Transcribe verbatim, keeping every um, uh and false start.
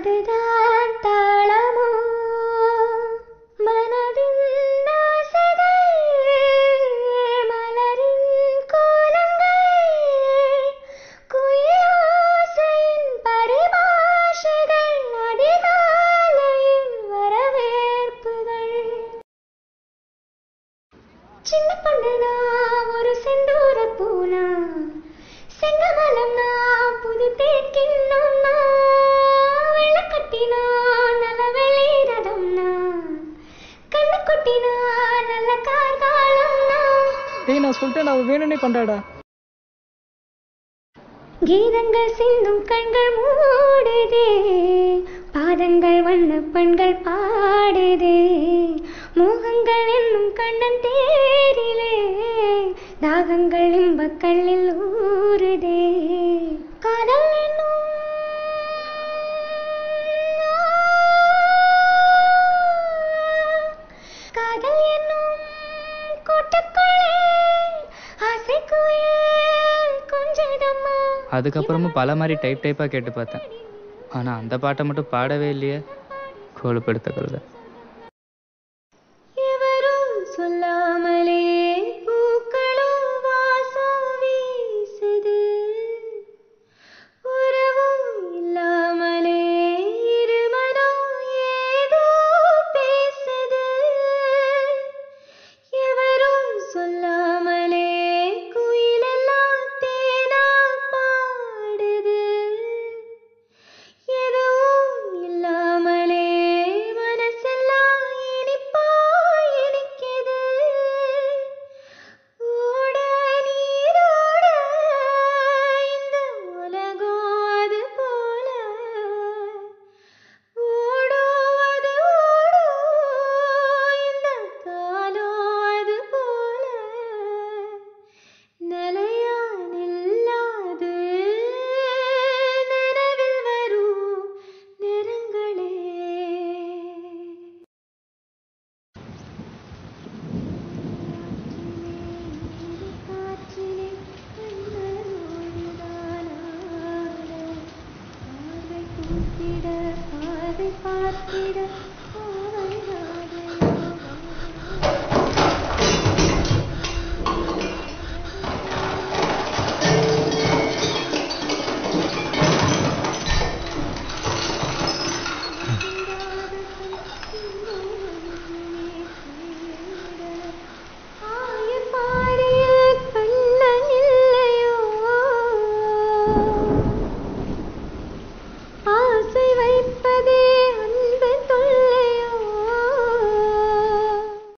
அதுதான் தாளமோ மனதின் ஆசைகள் மலரின் கோலங்கள் குயிலோசையின் பரிபாஷைகள் அதிகாலையின் வரவேற்புகள். சின்ன பொண்ணுனா ஒரு செந்தூர பூனா செங்கமலம்னா புது தேக்கின்னொன்னா வெள்ளக்கட்டினா நல்ல வெளிரதம்னா கண்ணு கொட்டினா நல்ல கார்காலம்னா. டேய் நான் சொல்லிட்டேன் நான் வேணும்னே கொண்டாடா. கீதங்கள் சிந்தும் கண்கள் மூடுதே பாதங்கள் வண்ண பெண்கள் பாடுதே மோகங்கள் என்னும் கண்ணன் தேரிலே தாகங்கள் இன்பக் கல்லில் ஊறுதே. காதல் என்னும் காதல் என்னும் கூட்டுக்குள்ளே ஆசை குயில் கொஞ்சதம்மா. அதுக்கப்புறமும் பல மாதிரி டைப் டைப்பாக கேட்டு பார்த்தேன். ஆனால் அந்த பாட்டை மட்டும் பாடவே இல்லையே. கோலுப்படுத்த கழுத. எவரும் சொல்லாமலே பூக்களும் வாசம் வீசுது உறவும் இல்லாமலே இருமனம் ஏதோ பேசுது. எவரும் சொல்லாமலே குயிலெல்லாம் தேனா பாடுது எதுவும் இல்லாமலே மனசெல்லாம் இனிப்பா இனிக்குது. ஓட நீரோட இந்த உலகம் அது போல ஓடும் அது ஓடும் இந்த காலம் அது போல நிலையா நில்லாது நினைவில் வரும் நிறங்களே. காற்றிலே கண்ணோடுதானாட பார்வை கூத்திட பார்வை பார்த்திட